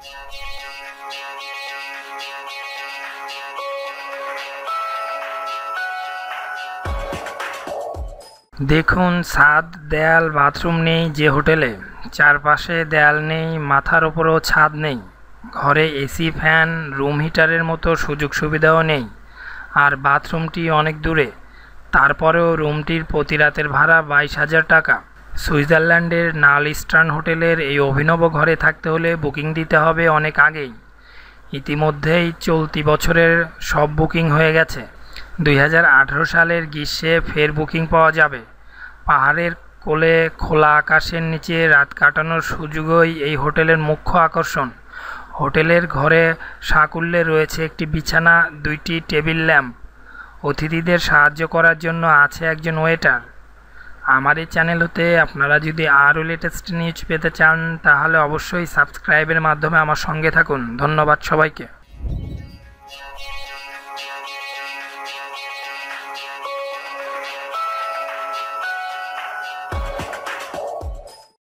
দেখুন, ছাদ, দেয়াল, বাথরুম নেই যে হোটেলে, চারপাশে দেয়াল নেই, মাথার ওপরও ছাদ নেই, ঘরে এসি, ফ্যান, রুম হিটারের মতো সুযোগ সুবিধাও নেই, আর বাথরুমটি অনেক দূরে। তারপরেও রুমটির প্রতি রাতের ভাড়া 22,000 টাকা। সুইজারল্যান্ডের নাল ইস্টার্ন হোটেলের এই অভিনব ঘরে থাকতে হলে বুকিং দিতে হবে অনেক আগেই। ইতিমধ্যেই চলতি বছরের সব বুকিং হয়ে গেছে। 2018 সালের গ্রীষ্মে ফের বুকিং পাওয়া যাবে। পাহাড়ের কোলে খোলা আকাশের নিচে রাত কাটানোর সুযোগই এই হোটেলের মুখ্য আকর্ষণ। হোটেলের ঘরে সাকুল্যে রয়েছে একটি বিছানা, 2টি টেবিল ল্যাম্প, অতিথিদের সাহায্য করার জন্য আছে একজন ওয়েটার। আমার এই চ্যানেল হতে আপনারা যদি আরও লেটেস্ট নিউজ পেতে চান তাহলে অবশ্যই সাবস্ক্রাইবের মাধ্যমে আমার সঙ্গে থাকুন। ধন্যবাদ সবাইকে।